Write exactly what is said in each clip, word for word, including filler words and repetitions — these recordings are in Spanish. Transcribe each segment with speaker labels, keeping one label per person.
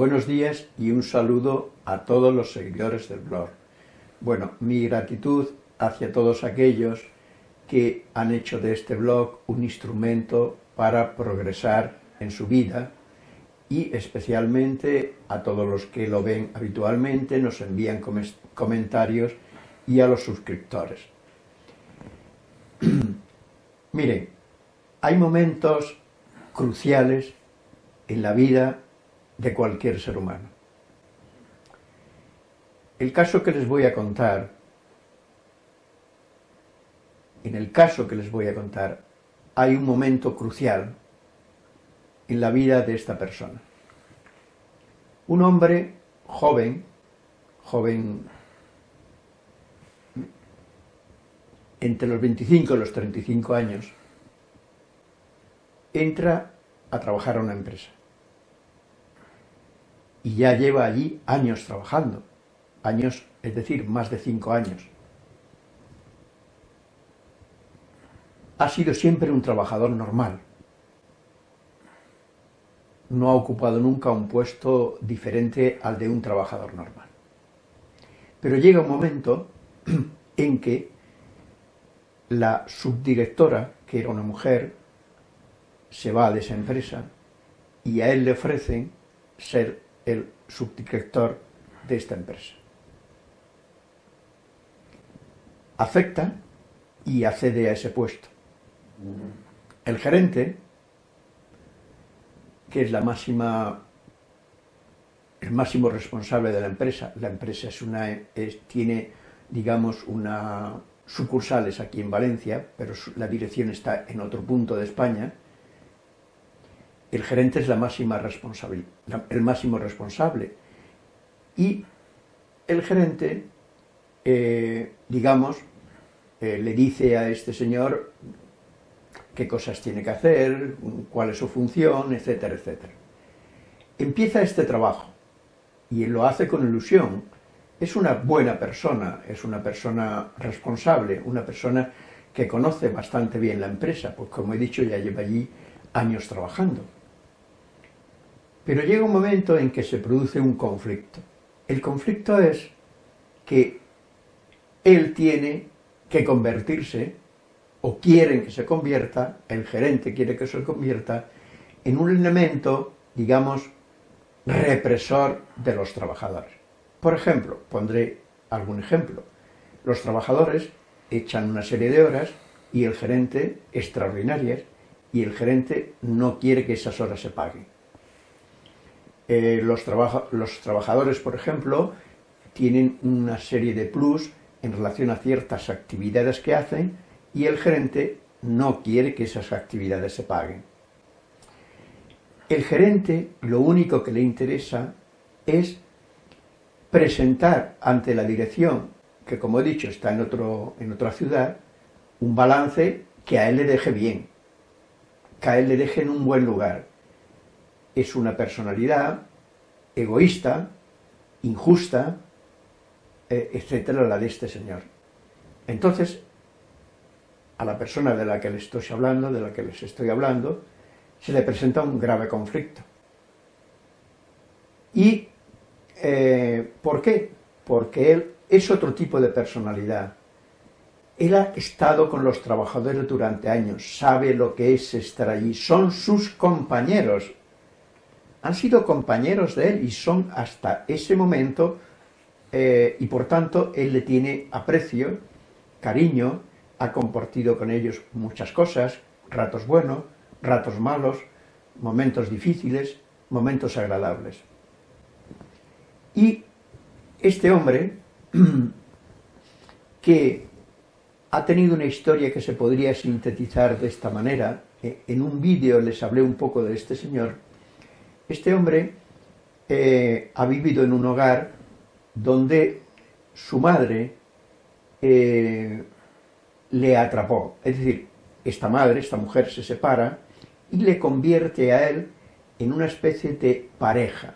Speaker 1: Buenos días y un saludo a todos los seguidores del blog. Bueno, mi gratitud hacia todos aquellos que han hecho de este blog un instrumento para progresar en su vida y especialmente a todos los que lo ven habitualmente, nos envían com comentarios y a los suscriptores. Miren, hay momentos cruciales en la vida de cualquier ser humano. El caso que les voy a contar, en el caso que les voy a contar, hay un momento crucial en la vida de esta persona. Un hombre joven, joven entre los veinticinco y los treinta y cinco años, entra a trabajar a una empresa. Y ya lleva allí años trabajando, años, es decir, más de cinco años. Ha sido siempre un trabajador normal. No ha ocupado nunca un puesto diferente al de un trabajador normal. Pero llega un momento en que la subdirectora, que era una mujer, se va de esa empresa y a él le ofrecen ser el subdirector de esta empresa. Acepta y accede a ese puesto. El gerente, que es la máxima, el máximo responsable de la empresa, la empresa es una, es, tiene, digamos, una sucursales aquí en Valencia, pero la dirección está en otro punto de España. El gerente es la máxima responsable, el máximo responsable. Y el gerente, eh, digamos, eh, le dice a este señor qué cosas tiene que hacer, cuál es su función, etcétera, etcétera. Empieza este trabajo y él lo hace con ilusión. Es una buena persona, es una persona responsable, una persona que conoce bastante bien la empresa, pues como he dicho, ya lleva allí años trabajando. Pero llega un momento en que se produce un conflicto. El conflicto es que él tiene que convertirse, o quieren que se convierta, el gerente quiere que se convierta, en un elemento, digamos, represor de los trabajadores. Por ejemplo, pondré algún ejemplo. Los trabajadores echan una serie de horas y el gerente, extraordinarias, y el gerente no quiere que esas horas se paguen. Eh, los, trabaja, los trabajadores, por ejemplo, tienen una serie de plus en relación a ciertas actividades que hacen y el gerente no quiere que esas actividades se paguen. El gerente lo único que le interesa es presentar ante la dirección, que como he dicho está en, otro, en otra ciudad, un balance que a él le deje bien, que a él le deje en un buen lugar. Es una personalidad egoísta, injusta, eh, etcétera, la de este señor. Entonces, a la persona de la que les estoy hablando, de la que les estoy hablando, se le presenta un grave conflicto. ¿Y eh, por qué? Porque él es otro tipo de personalidad. Él ha estado con los trabajadores durante años, sabe lo que es estar allí, son sus compañeros. Han sido compañeros de él y son hasta ese momento, eh, y por tanto él le tiene aprecio, cariño, ha compartido con ellos muchas cosas, ratos buenos, ratos malos, momentos difíciles, momentos agradables. Y este hombre, que ha tenido una historia que se podría sintetizar de esta manera, en un vídeo les hablé un poco de este señor. Este hombre eh, ha vivido en un hogar donde su madre eh, le atrapó. Es decir, esta madre, esta mujer se separa y le convierte a él en una especie de pareja.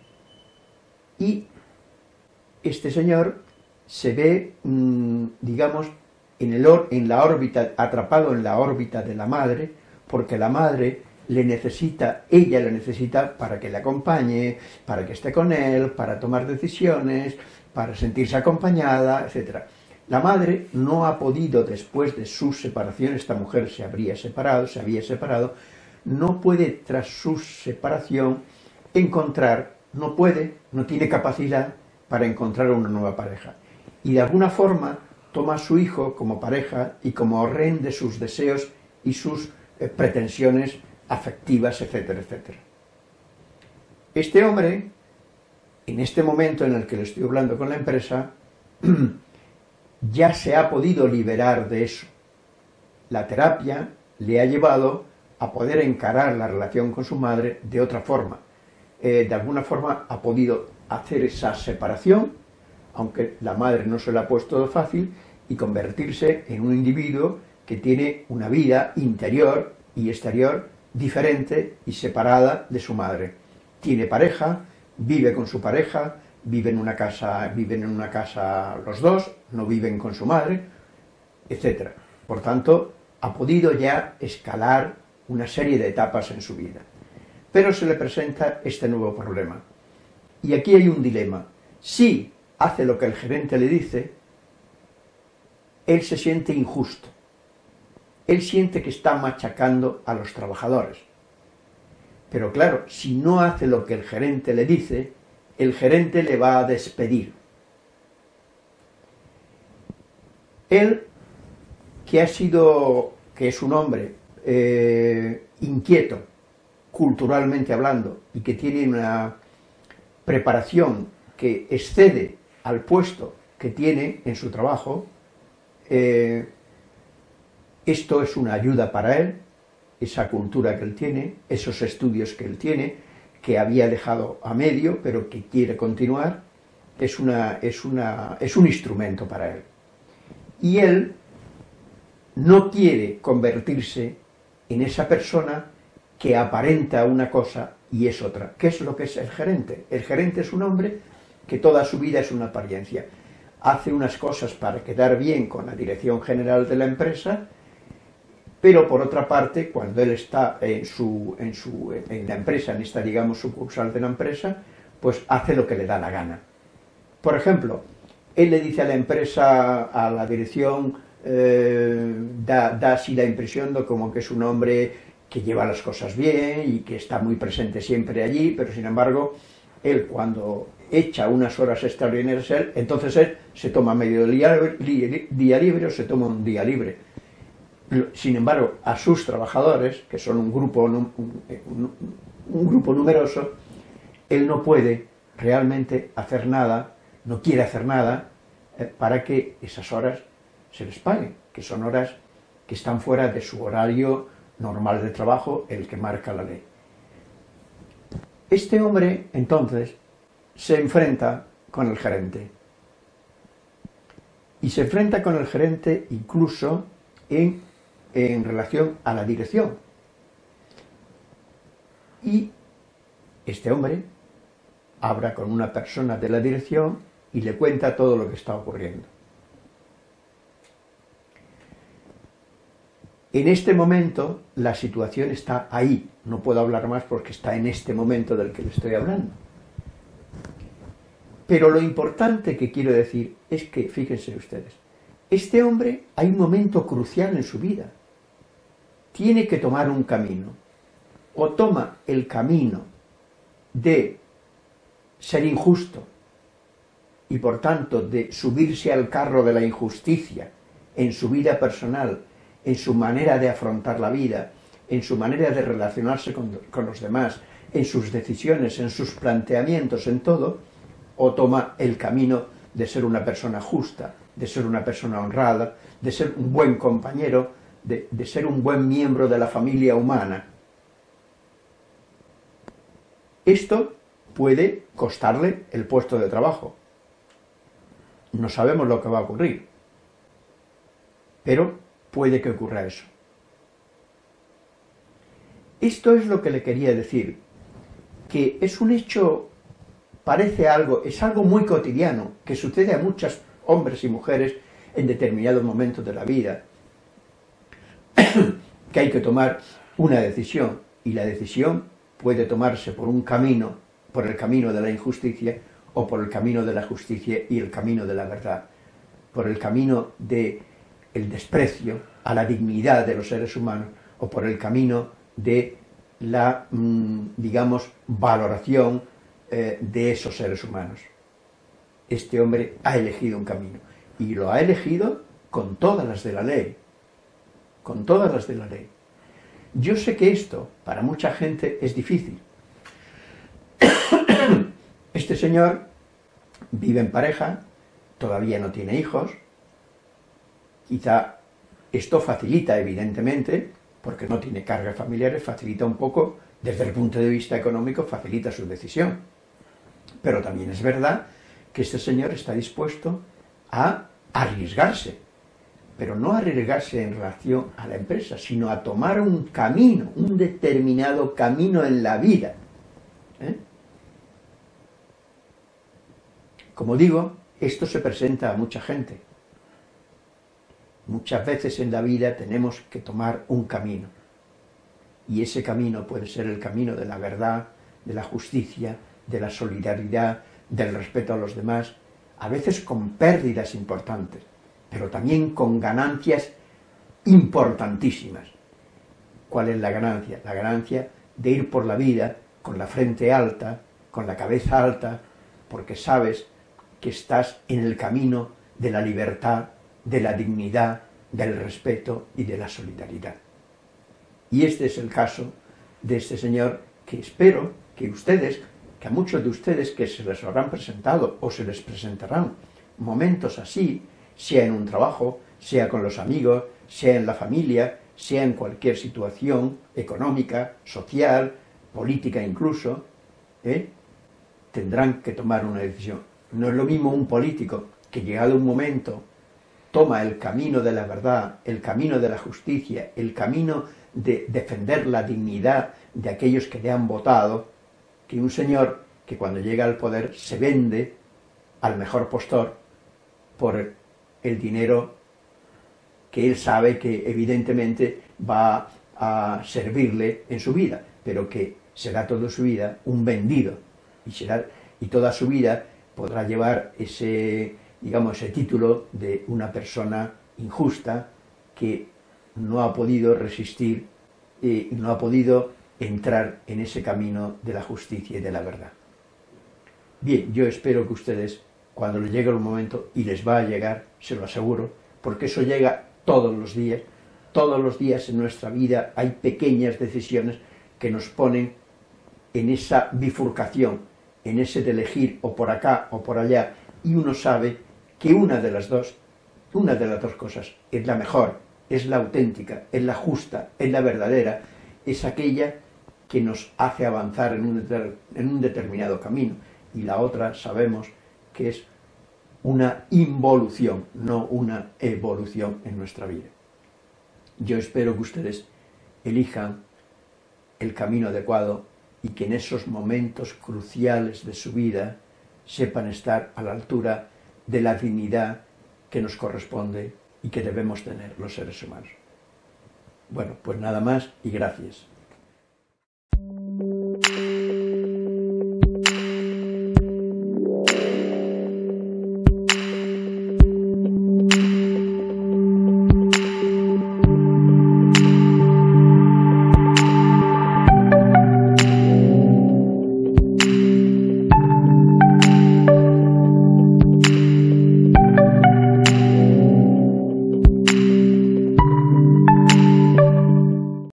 Speaker 1: Y este señor se ve, mmm, digamos, en, el or en la órbita, atrapado en la órbita de la madre, porque la madre le necesita, ella le necesita para que le acompañe, para que esté con él, para tomar decisiones, para sentirse acompañada, etcétera. La madre no ha podido, después de su separación, esta mujer se habría separado, se había separado, no puede, tras su separación, encontrar, no puede, no tiene capacidad para encontrar una nueva pareja. Y de alguna forma toma a su hijo como pareja y como rehén de sus deseos y sus eh, pretensiones afectivas, etcétera, etcétera. Este hombre, en este momento en el que le estoy hablando con la empresa, ya se ha podido liberar de eso. La terapia le ha llevado a poder encarar la relación con su madre de otra forma. Eh, de alguna forma ha podido hacer esa separación, aunque la madre no se lo ha puesto fácil, y convertirse en un individuo que tiene una vida interior y exterior diferente y separada de su madre. Tiene pareja, vive con su pareja, viven en una casa, viven en una casa los dos, no viven con su madre, etcétera. Por tanto, ha podido ya escalar una serie de etapas en su vida. Pero se le presenta este nuevo problema. Y aquí hay un dilema. Si hace lo que el gerente le dice, él se siente injusto. Él siente que está machacando a los trabajadores. Pero claro, si no hace lo que el gerente le dice, el gerente le va a despedir. Él, que ha sido, que es un hombre eh, inquieto, culturalmente hablando, y que tiene una preparación que excede al puesto que tiene en su trabajo, eh, esto es una ayuda para él, esa cultura que él tiene, esos estudios que él tiene, que había dejado a medio, pero que quiere continuar, es, una, es, una, es un instrumento para él. Y él no quiere convertirse en esa persona que aparenta una cosa y es otra. ¿Qué es lo que es el gerente? El gerente es un hombre que toda su vida es una apariencia. Hace unas cosas para quedar bien con la dirección general de la empresa, pero por otra parte, cuando él está en, su, en, su, en la empresa, en esta, digamos, sucursal de la empresa, pues hace lo que le da la gana. Por ejemplo, él le dice a la empresa, a la dirección, eh, da, da así la impresión de como que es un hombre que lleva las cosas bien y que está muy presente siempre allí, pero sin embargo, él cuando echa unas horas extraordinarias, él, entonces él se toma medio día, día libre o se toma un día libre. Sin embargo, a sus trabajadores, que son un grupo, un, un, un grupo numeroso, él no puede realmente hacer nada, no quiere hacer nada, eh, para que esas horas se les pague, que son horas que están fuera de su horario normal de trabajo, el que marca la ley. Este hombre, entonces, se enfrenta con el gerente. Y se enfrenta con el gerente incluso en en relación a la dirección. Y este hombre habla con una persona de la dirección y le cuenta todo lo que está ocurriendo. En este momento la situación está ahí, no puedo hablar más porque está en este momento del que le estoy hablando. Pero lo importante que quiero decir es que, fíjense ustedes, este hombre hay un momento crucial en su vida. Tiene que tomar un camino. O toma el camino de ser injusto y por tanto de subirse al carro de la injusticia en su vida personal, en su manera de afrontar la vida, en su manera de relacionarse con, con los demás, en sus decisiones, en sus planteamientos, en todo, o toma el camino de ser una persona justa, de ser una persona honrada, de ser un buen compañero, de, de ser un buen miembro de la familia humana. Esto puede costarle el puesto de trabajo. No sabemos lo que va a ocurrir, pero puede que ocurra eso. Esto es lo que le quería decir, que es un hecho, parece algo, es algo muy cotidiano, que sucede a muchos hombres y mujeres en determinados momentos de la vida, que hay que tomar una decisión, y la decisión puede tomarse por un camino, por el camino de la injusticia, o por el camino de la justicia y el camino de la verdad, por el camino del desprecio a la dignidad de los seres humanos, o por el camino de la, digamos, valoración eh, de esos seres humanos. Este hombre ha elegido un camino, y lo ha elegido con todas las de la ley, con todas las de la ley. Yo sé que esto, para mucha gente, es difícil. Este señor vive en pareja, todavía no tiene hijos, quizá esto facilita, evidentemente, porque no tiene cargas familiares, facilita un poco, desde el punto de vista económico, facilita su decisión. Pero también es verdad que este señor está dispuesto a arriesgarse, pero no arriesgarse en relación a la empresa, sino a tomar un camino, un determinado camino en la vida. ¿Eh? Como digo, esto se presenta a mucha gente. Muchas veces en la vida tenemos que tomar un camino, y ese camino puede ser el camino de la verdad, de la justicia, de la solidaridad, del respeto a los demás, a veces con pérdidas importantes, pero también con ganancias importantísimas. ¿Cuál es la ganancia? La ganancia de ir por la vida con la frente alta, con la cabeza alta, porque sabes que estás en el camino de la libertad, de la dignidad, del respeto y de la solidaridad. Y este es el caso de este señor, que espero que ustedes, que a muchos de ustedes que se les habrán presentado o se les presentarán momentos así, sea en un trabajo, sea con los amigos, sea en la familia, sea en cualquier situación económica, social, política incluso, ¿eh? tendrán que tomar una decisión. No es lo mismo un político que, llegado un momento, toma el camino de la verdad, el camino de la justicia, el camino de defender la dignidad de aquellos que le han votado, que un señor que cuando llega al poder se vende al mejor postor por el dinero que él sabe que evidentemente va a servirle en su vida, pero que será toda su vida un vendido, y, será, y toda su vida podrá llevar ese, digamos, ese título de una persona injusta que no ha podido resistir y eh, no ha podido entrar en ese camino de la justicia y de la verdad. Bien, yo espero que ustedes, cuando les llegue el momento, y les va a llegar, se lo aseguro, porque eso llega todos los días, todos los días en nuestra vida hay pequeñas decisiones que nos ponen en esa bifurcación, en ese de elegir o por acá o por allá, y uno sabe que una de las dos, una de las dos cosas es la mejor, es la auténtica, es la justa, es la verdadera, es aquella que nos hace avanzar en un, en un determinado camino, y la otra sabemos que es una involución, no una evolución en nuestra vida. Yo espero que ustedes elijan el camino adecuado y que en esos momentos cruciales de su vida sepan estar a la altura de la dignidad que nos corresponde y que debemos tener los seres humanos. Bueno, pues nada más y gracias.